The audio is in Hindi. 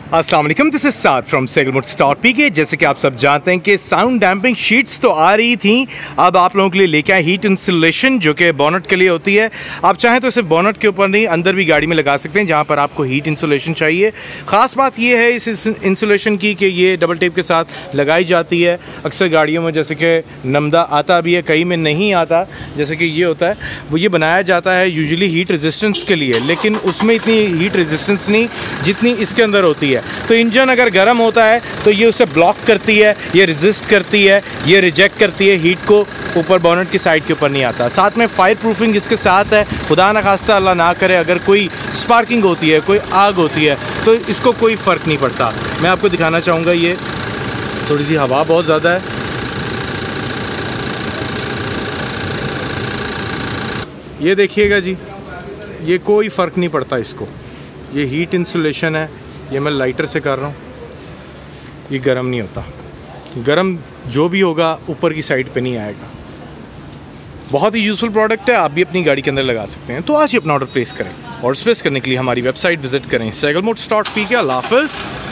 अस्सलाम वालेकुम, this is Saad from cycle motors dot P. जैसे कि आप सब जानते हैं कि साउंड डैम्पिंग शीट्स तो आ रही थी, अब आप लोगों के लिए लेके आए हीट इंसुलेशन जो कि बोनट के लिए होती है। आप चाहें तो सिर्फ बोनट के ऊपर नहीं, अंदर भी गाड़ी में लगा सकते हैं जहां पर आपको हीट इंसुलेशन चाहिए। ख़ास बात ये है इस इंसुलेशन की कि ये डबल टेप के साथ लगाई जाती है। अक्सर गाड़ियों में जैसे कि नमदा आता भी है, कई में नहीं आता, जैसे कि ये होता है, वो ये बनाया जाता है यूजुअली हीट रेजिस्टेंस के लिए, लेकिन उसमें इतनी हीट रेजिस्टेंस नहीं जितनी इसके अंदर होती है। तो इंजन अगर गर्म होता है तो ये उसे ब्लॉक करती है, ये रेजिस्ट करती है, ये रिजेक्ट करती है हीट को, ऊपर बोनट की साइड के ऊपर नहीं आता। साथ में फायर प्रूफिंग इसके साथ है। खुदा ना खास्ता अल्लाह ना करे अगर कोई स्पार्किंग होती है, कोई आग होती है, तो इसको कोई फ़र्क नहीं पड़ता। मैं आपको दिखाना चाहूँगा, ये थोड़ी सी हवा बहुत ज़्यादा है, ये देखिएगा जी, ये कोई फ़र्क नहीं पड़ता इसको। ये हीट इंसुलेशन है, ये मैं लाइटर से कर रहा हूँ, ये गर्म नहीं होता। गर्म जो भी होगा ऊपर की साइड पे नहीं आएगा। बहुत ही यूज़फुल प्रोडक्ट है, आप भी अपनी गाड़ी के अंदर लगा सकते हैं। तो आज ही अपना ऑर्डर प्लेस करें। ऑर्डर प्लेस करने के लिए हमारी वेबसाइट विजिट करें, cycle motors dot P K. अल्लाह हाफ़िज़।